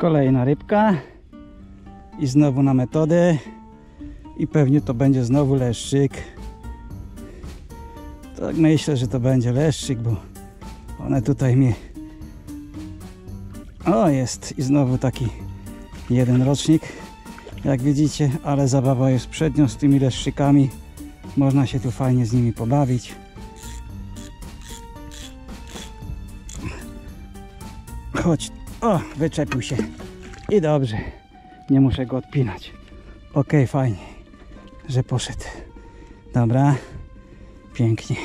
Kolejna rybka i znowu na metodę i pewnie to będzie znowu leszczyk. Tak myślę, że to będzie leszczyk, bo one tutaj mi... O, jest i znowu taki jeden rocznik, jak widzicie, ale zabawa jest przednią z tymi leszczykami. Można się tu fajnie z nimi pobawić. Chodź, o, wyczepił się i dobrze, nie muszę go odpinać. Ok, fajnie, że poszedł. Dobra, pięknie.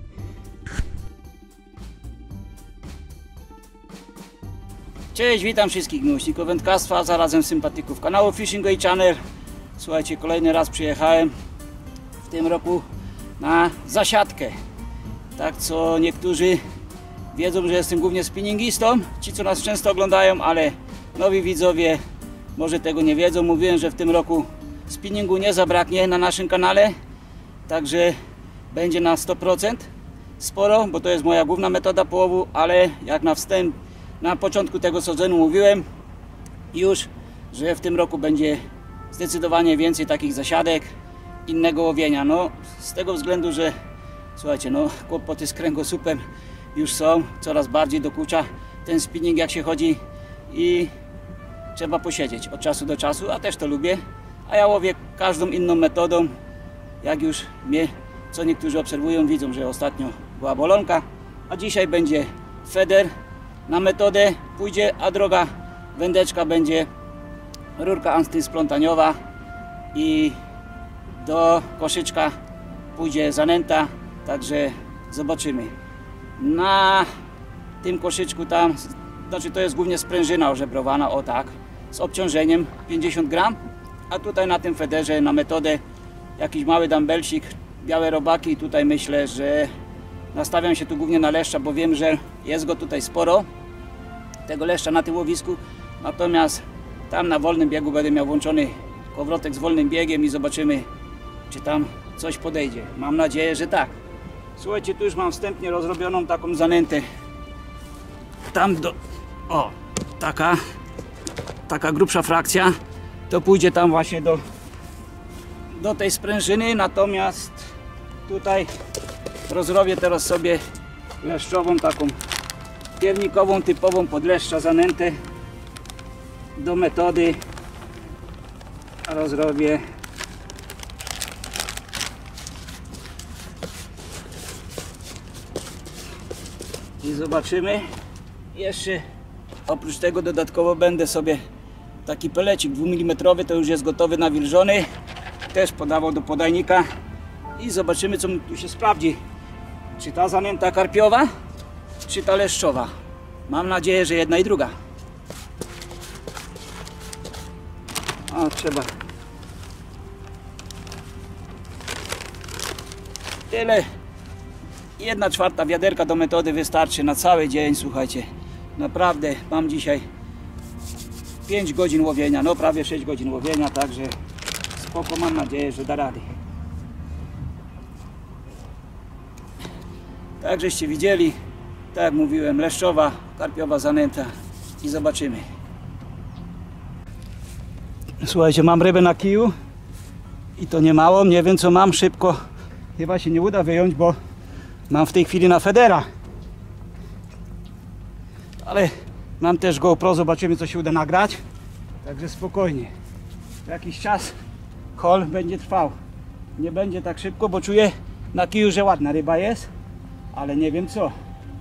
Cześć, witam wszystkich miłośników wędkarstwa, a zarazem sympatyków kanału Fishing Way Channel. Słuchajcie, kolejny raz przyjechałem w tym roku na zasiadkę. Tak, co niektórzy wiedzą, że jestem głównie spinningistą, ci co nas często oglądają, ale nowi widzowie może tego nie wiedzą. Mówiłem, że w tym roku spinningu nie zabraknie na naszym kanale, także będzie na 100% sporo, bo to jest moja główna metoda połowu, ale jak na początku tego sezonu mówiłem już, że w tym roku będzie zdecydowanie więcej takich zasiadek, innego łowienia. No z tego względu, że słuchajcie, no kłopoty z kręgosłupem już są, coraz bardziej dokucza ten spinning jak się chodzi i trzeba posiedzieć od czasu do czasu, a też to lubię, a ja łowię każdą inną metodą. Jak już mnie, co niektórzy obserwują, widzą, że ostatnio była bolonka, a dzisiaj będzie feder na metodę pójdzie, a droga wędeczka będzie rurka antysplątaniowa i do koszyczka pójdzie zanęta, także zobaczymy. Na tym koszyczku tam, znaczy to jest głównie sprężyna ożebrowana, o tak, z obciążeniem 50 gram, a tutaj na tym federze na metodę jakiś mały dumbbellsik, białe robaki i tutaj myślę, że nastawiam się tu głównie na leszcza, bo wiem, że jest go tutaj sporo, tego leszcza na tym łowisku, natomiast tam na wolnym biegu będę miał włączony kołowrotek z wolnym biegiem i zobaczymy, czy tam coś podejdzie. Mam nadzieję, że tak. Słuchajcie, tu już mam wstępnie rozrobioną taką zanętę. Tam o, taka grubsza frakcja, to pójdzie tam właśnie do tej sprężyny, natomiast tutaj rozrobię teraz sobie leszczową, taką piernikową, typową pod leszcza zanętę do metody. Rozrobię i zobaczymy. Jeszcze oprócz tego dodatkowo będę sobie taki pelecik 2 mm, to już jest gotowy, nawilżony, też podawał do podajnika i zobaczymy, co tu się sprawdzi, czy ta zanęta karpiowa, czy ta leszczowa. Mam nadzieję, że jedna i druga. O, trzeba tyle, 1/4 wiaderka do metody wystarczy na cały dzień. Słuchajcie, naprawdę mam dzisiaj 5 godzin łowienia, no prawie 6 godzin łowienia, także spoko, mam nadzieję, że da rady. Tak żeście widzieli, tak jak mówiłem, leszczowa, karpiowa zanęta i zobaczymy. Słuchajcie, mam rybę na kiju i to nie mało, nie wiem co mam, szybko chyba się nie uda wyjąć, bo mam w tej chwili na federa, ale mam też GoPro, zobaczymy co się uda nagrać, także spokojnie, jakiś czas haul będzie trwał, nie będzie tak szybko, bo czuję na kiju, że ładna ryba jest, ale nie wiem co.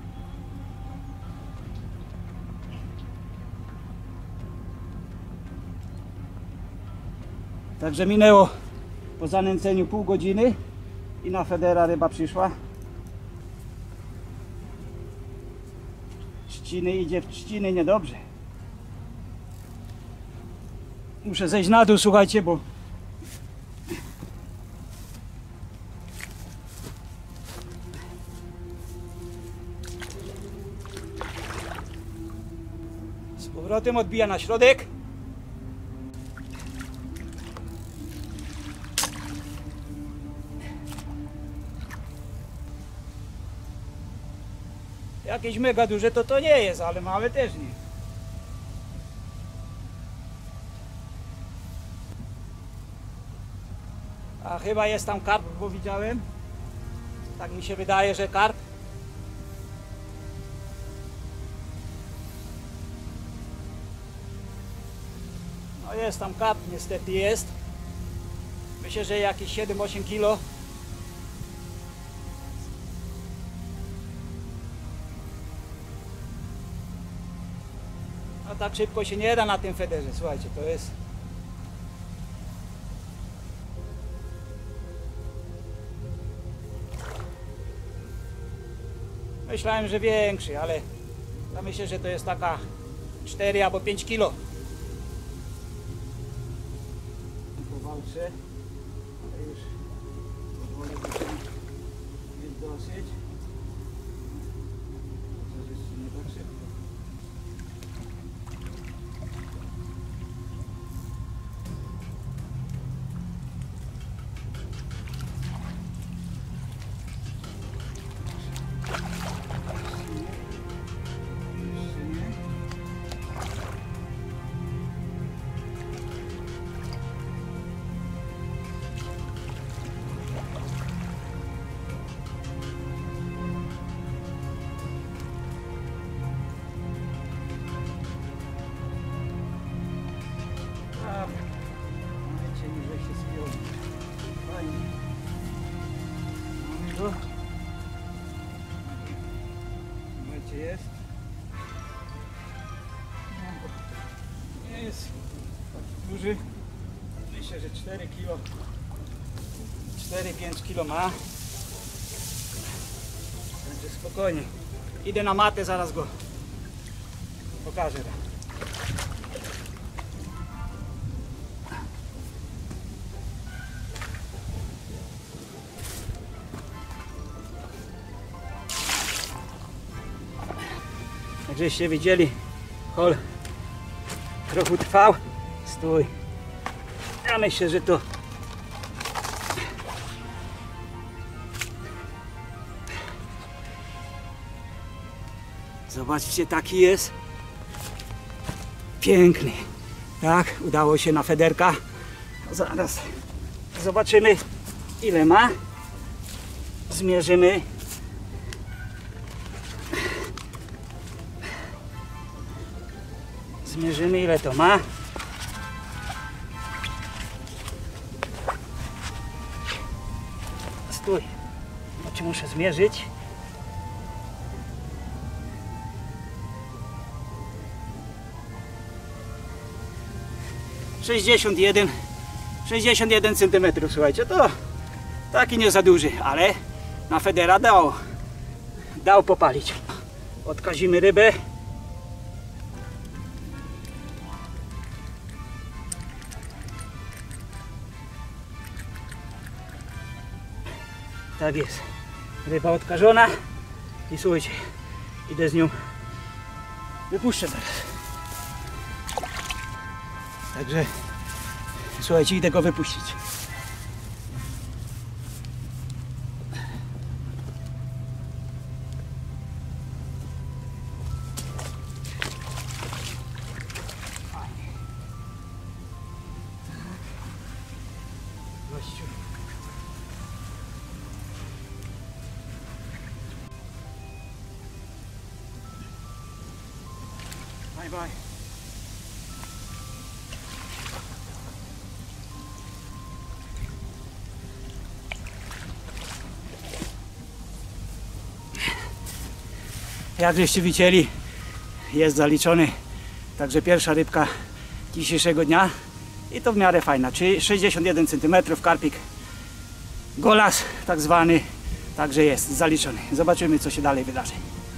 Także minęło po zanęceniu pół godziny i na federa ryba przyszła. Trzciny idzie w trzciny niedobrze. Muszę zejść na dół, słuchajcie, bo z powrotem odbija na środek. Jakieś mega duże to nie jest, ale małe też nie. A chyba jest tam karp, bo widziałem. Tak mi się wydaje, że karp. No jest tam karp, niestety jest. Myślę, że jakieś 7-8 kilo. No tak szybko się nie da na tym federze, słuchajcie, to jest... Myślałem, że większy, ale ja myślę, że to jest taka 4 albo 5 kilo. Powalczę, ale już powoli jest dosyć. Chociaż jeszcze nie tak szybko. Jest. Nie jest taki duży. Myślę, że 4 kg. 4-5 kg ma. Także spokojnie. Idę na matę, zaraz go pokażę. Jak żeście widzieli, hol trochę trwał. Stój. Ja myślę, że to zobaczcie, taki jest piękny. Tak, udało się na federka. Zaraz zobaczymy, ile ma. Zmierzymy. Zmierzymy, ile to ma. Stój. Znaczy muszę zmierzyć. Sześćdziesiąt jeden centymetrów, słuchajcie, to taki nie za duży, ale na federa dał popalić. Odkazimy rybę. Tak jest, ryba odkażona i słuchajcie, idę z nią, wypuszczę teraz. Także słuchajcie, idę go wypuścić. Bye bye. Jak żeście widzieli, jest zaliczony. Także pierwsza rybka dzisiejszego dnia i to w miarę fajna, czyli 61 cm karpik golas tak zwany, także jest zaliczony. Zobaczymy, co się dalej wydarzy.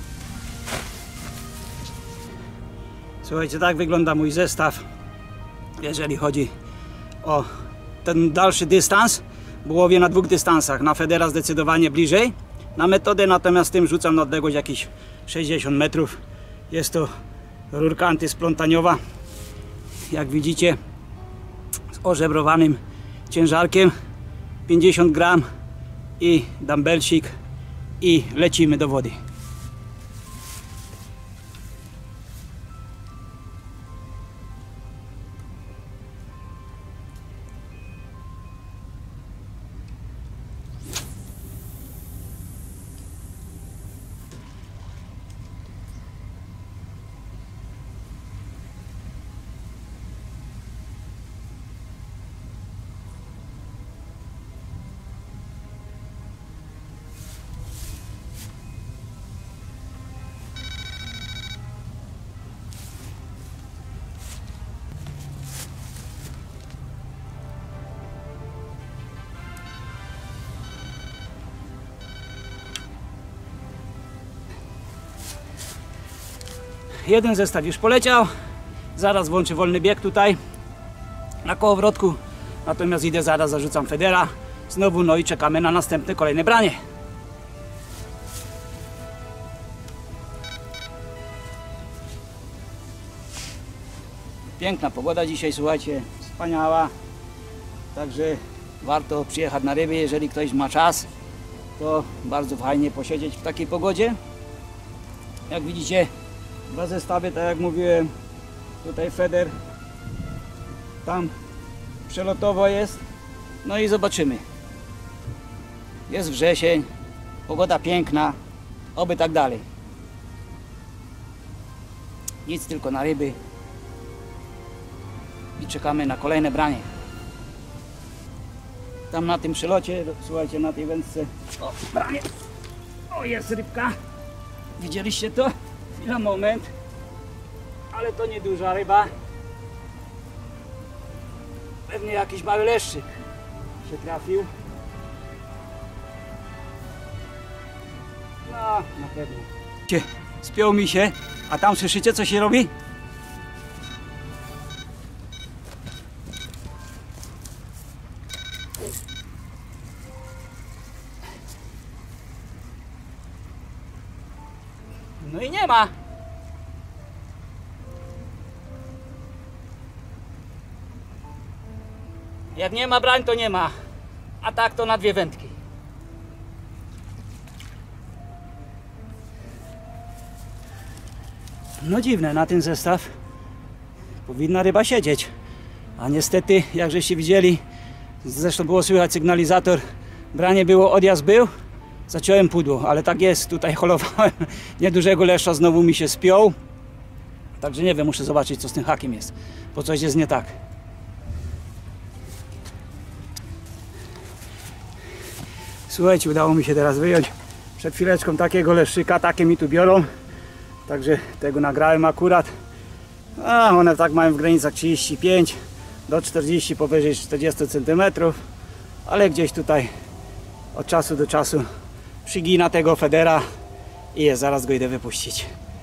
Słuchajcie, tak wygląda mój zestaw, jeżeli chodzi o ten dalszy dystans. Łowię na 2 dystansach, na federa zdecydowanie bliżej, na metodę natomiast tym rzucam na odległość jakieś 60 metrów. Jest to rurka antysplątaniowa, jak widzicie, z ożebrowanym ciężarkiem, 50 gram i dumbbellsik i lecimy do wody. jeden zestaw już poleciał. Zaraz włączę wolny bieg tutaj na kołowrotku. Natomiast idę, zaraz zarzucam federa znowu, no i czekamy na następne, kolejne branie. Piękna pogoda dzisiaj, słuchajcie, wspaniała. Także warto przyjechać na ryby, jeżeli ktoś ma czas. To bardzo fajnie posiedzieć w takiej pogodzie. Jak widzicie, dwa zestawy, tak jak mówiłem, tutaj feder, tam przelotowo jest. No i zobaczymy. Jest wrzesień, pogoda piękna, oby tak dalej. Nic, tylko na ryby i czekamy na kolejne branie. Tam na tym przelocie, słuchajcie, na tej wędce, o, branie, o, jest rybka, widzieliście to? Chwila, moment, ale to nie duża ryba, pewnie jakiś mały leszczyk się trafił, no, na pewno. Spiął mi się, a tam słyszycie, co się robi? No i nie ma. Jak nie ma brań, to nie ma. A tak to na dwie wędki. No dziwne, na ten zestaw powinna ryba siedzieć. A niestety, jak żeście widzieli, zresztą było słychać sygnalizator, branie było, odjazd był. Zaciąłem pudło, ale tak jest, tutaj holowałem niedużego leszcza, znowu mi się spiął. Także nie wiem, muszę zobaczyć, co z tym hakiem jest, bo coś jest nie tak. Słuchajcie, udało mi się teraz wyjąć przed chwileczką takiego leszczyka, takie mi tu biorą. Także tego nagrałem akurat. A one tak mają w granicach 35 do 40, powyżej 40 cm. Ale gdzieś tutaj od czasu do czasu przygina tego federa i jest, zaraz go idę wypuścić.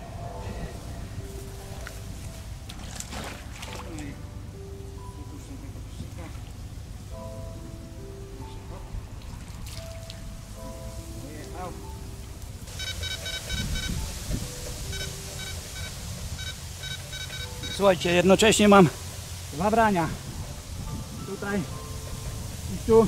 Słuchajcie, jednocześnie mam dwa brania. Tutaj i tu.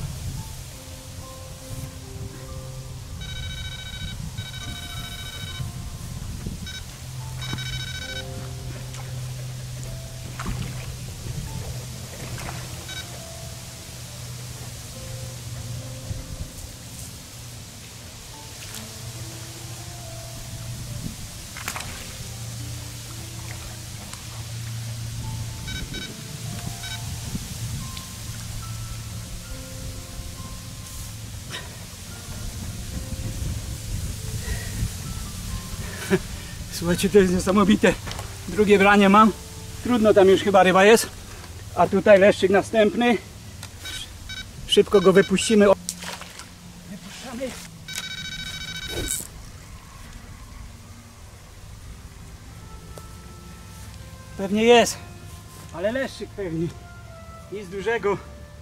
Słuchajcie, to jest niesamowite. Drugie branie mam. Trudno, tam już chyba ryba jest. A tutaj leszczyk następny. Szybko go wypuścimy. Wypuszczamy. Pewnie jest. Ale leszczyk pewnie. Nic dużego.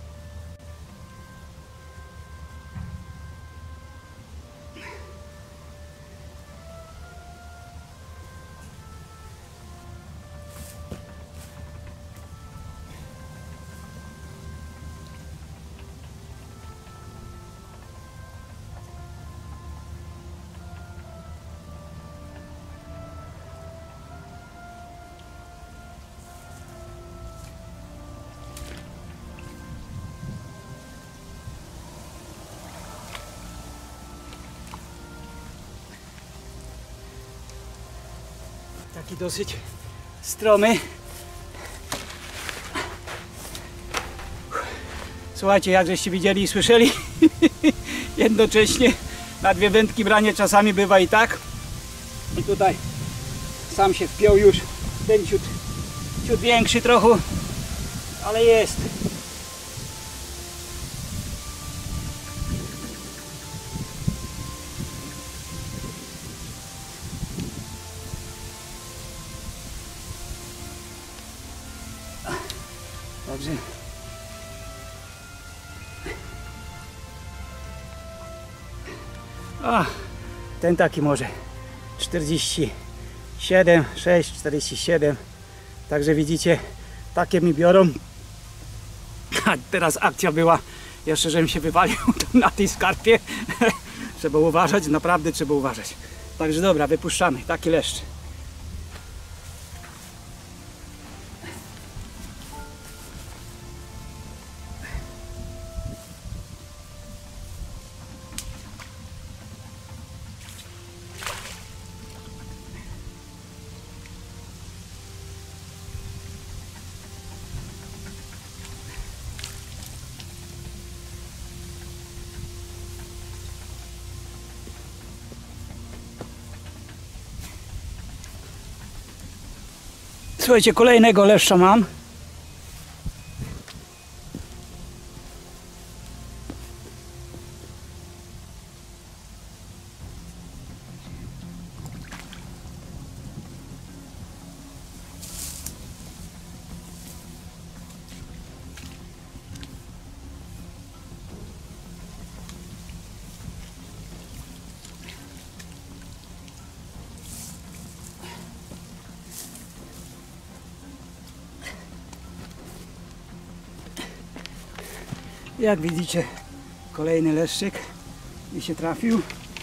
Taki dosyć stromy. Słuchajcie, jak żeście widzieli i słyszeli, jednocześnie na dwie wędki branie czasami bywa i tak. I tutaj sam się wpiął już ten ciut większy trochę, ale jest. Także ten taki może 47, 6, 47. Także widzicie, takie mi biorą. A teraz akcja była, jeszcze żebym się wywalił na tej skarpie. Trzeba uważać, naprawdę trzeba uważać. Także dobra, wypuszczamy, taki leszcz. Słuchajcie, kolejnego leszcza mam. Jak widzicie, kolejny leszczyk mi się trafił.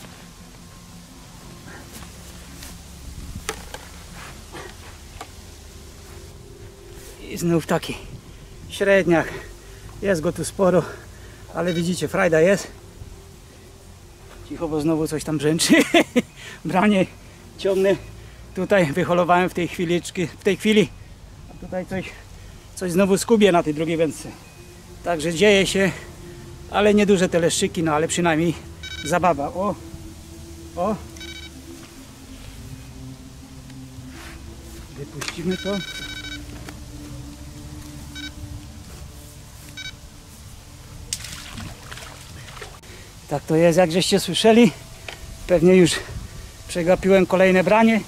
I znów taki średniak. Jest go tu sporo, ale widzicie, frajda jest. Cicho, bo znowu coś tam brzęczy. Branie ciągnę. Tutaj wyholowałem w tej chwili. A tutaj coś znowu skubię na tej drugiej wędce. Także dzieje się, ale nieduże te leszczyki, no ale przynajmniej zabawa. O! Wypuścimy to. Tak to jest, jak żeście słyszeli. Pewnie już przegapiłem kolejne branie.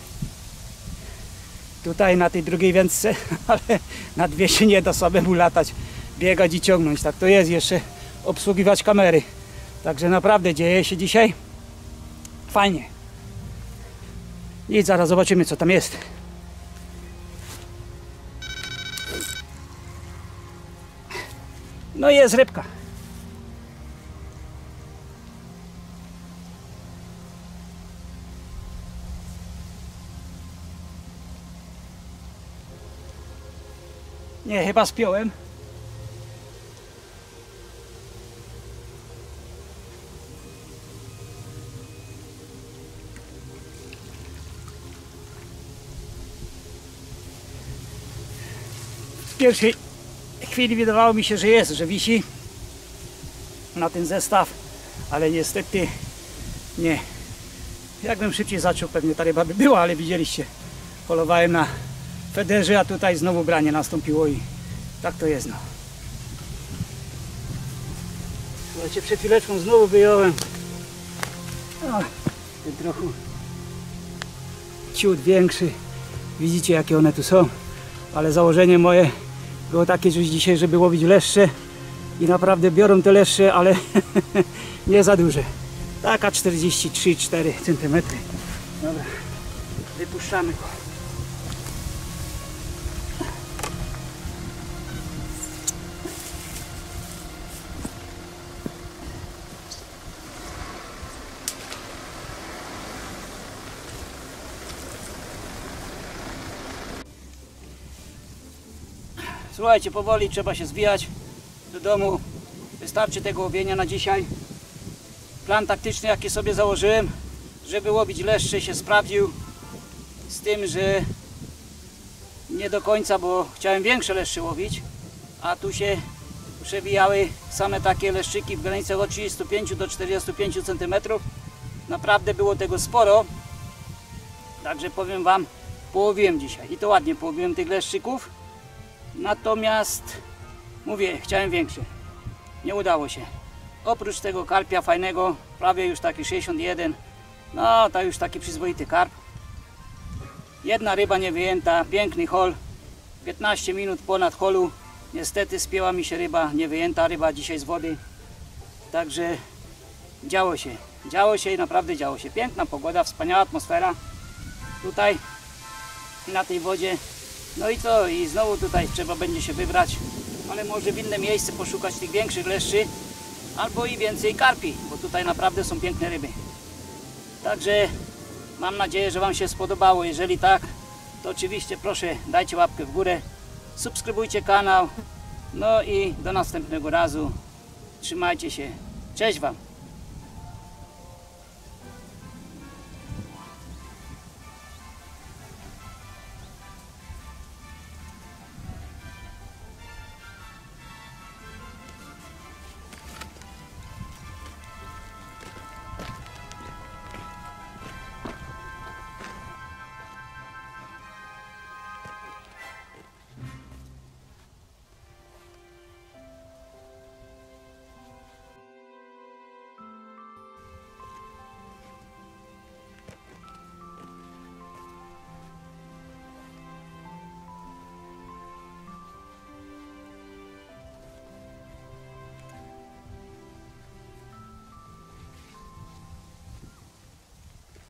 Tutaj na tej drugiej wędce, ale na dwie się nie da samemu latać, biegać i ciągnąć. Tak to jest, jeszcze obsługiwać kamery. Także naprawdę dzieje się dzisiaj fajnie. I zaraz zobaczymy, co tam jest. No i jest rybka. Nie, chyba spiąłem. W pierwszej chwili wydawało mi się, że jest, że wisi na ten zestaw, ale niestety nie. Jakbym szybciej zaczął, pewnie ta ryba by była, ale widzieliście, polowałem na federze, a tutaj znowu branie nastąpiło i tak to jest, no. Słuchajcie, przed chwileczką znowu wyjąłem. Ten trochę ciut większy. Widzicie, jakie one tu są. Ale założenie moje było takie już dzisiaj, żeby łowić leszcze. I naprawdę biorą te leszcze, ale nie za duże. Taka 43-4 cm. Dobra, wypuszczamy go. Słuchajcie, powoli trzeba się zwijać do domu. Wystarczy tego łowienia na dzisiaj. Plan taktyczny, jaki sobie założyłem, żeby łowić leszcze, się sprawdził. Z tym, że nie do końca, bo chciałem większe leszcze łowić, a tu się przewijały same takie leszczyki w granicach od 35 do 45 cm. Naprawdę było tego sporo. Także powiem Wam, połowiłem dzisiaj i to ładnie połowiłem tych leszczyków. Natomiast mówię, chciałem większe. Nie udało się. Oprócz tego karpia fajnego, prawie już taki 61, no to już taki przyzwoity karp. Jedna ryba nie wyjęta, piękny hol. 15 minut ponad holu Niestety spięła mi się ryba, niewyjęta ryba dzisiaj z wody. Także działo się i naprawdę działo się. Piękna pogoda, wspaniała atmosfera tutaj na tej wodzie. No i co? I znowu tutaj trzeba będzie się wybrać, ale może w inne miejsce poszukać tych większych leszczy albo i więcej karpi, bo tutaj naprawdę są piękne ryby. Także mam nadzieję, że Wam się spodobało. Jeżeli tak, to oczywiście proszę dajcie łapkę w górę, subskrybujcie kanał. No i do następnego razu. Trzymajcie się. Cześć Wam.